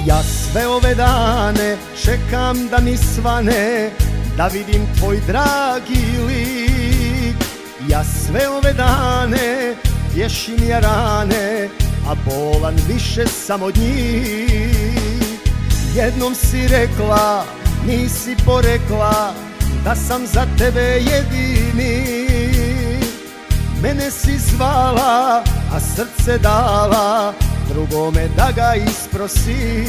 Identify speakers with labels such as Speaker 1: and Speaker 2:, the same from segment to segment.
Speaker 1: Ja sve ove dane čekam da mi svane, da vidim tvoj dragi lik. Ja sve ove dane tješim ja rane, a bolan više sam od njih. Jednom si rekla, nisi porekla, da sam za tebe jedini. Mene si zvala, a srce dala drugome da ga isprosi.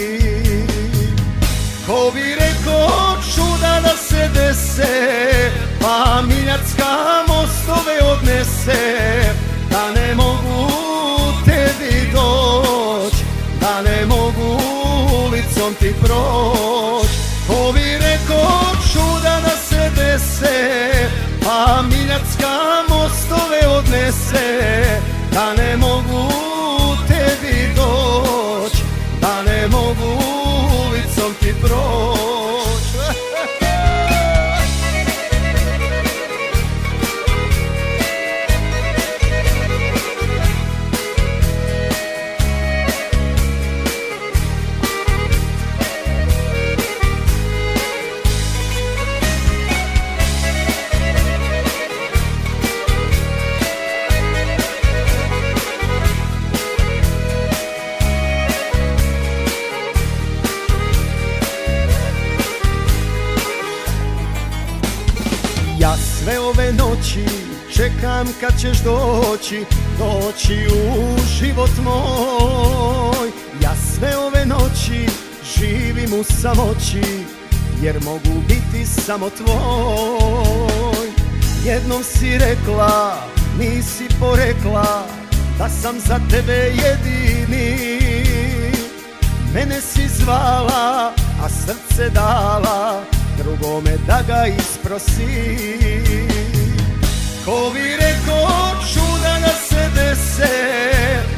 Speaker 1: Ko bi rekao čuda da se dese, pa Miljacka mostove odnese, da ne mogu tebi doć, da ne mogu ulicom ti proć. Ko bi rekao čuda da se dese, pa Miljacka mostove odnese, da ne mogu tebi doć, da ne mogu ulicom ti proć. Ja sve ove noći čekam kad ćeš doći, doći u život moj. Ja sve ove noći živim u samoći, jer mogu biti samo tvoj. Jednom si rekla, nisi porekla, da sam za tebe jedini. Mene si zvala, a srce dala drugome da ga isprosi. Ko bi rekao čuda da se dese,